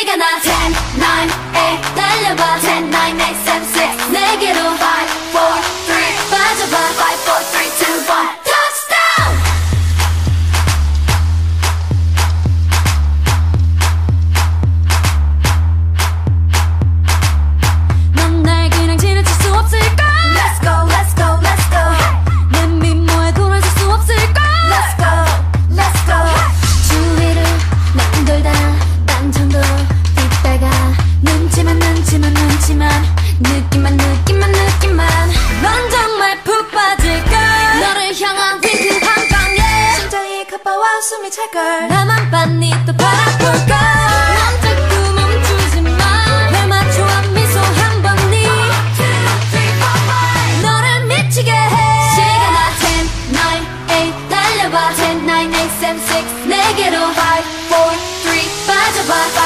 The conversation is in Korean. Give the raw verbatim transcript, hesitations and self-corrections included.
시간아 ten, nine, eight 달려봐 ten, nine, eight, seven, six 내게로 five, four, three 빠져봐 five, four, three, two, one touchdown! 넌 날 그냥 지나칠 수 없을까? Let's go, let's go, let's go 내 미모에 돌아설 수 없을까? Let's go, let's go 주위를 난 돌다 반천도 뒷다가 눈치만 눈치만 눈치만 느낌만 느낌만 느낌만 넌 정말 푹 빠질걸 너를 향한 윙크 한 방에 심장이 가빠와 숨이 찰걸 나만 빤히 또 바라볼걸 넌 자꾸 멈추지마 날 맞춰 미소 한 번이 너를 미치게 해 시간아 ten, nine, eight 달려봐 ten, nine, eight, seven, six 내게로 five, four, three 빠져봐